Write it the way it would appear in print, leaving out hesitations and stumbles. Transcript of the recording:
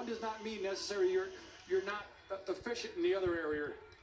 does not mean necessarily you're not efficient in the other area.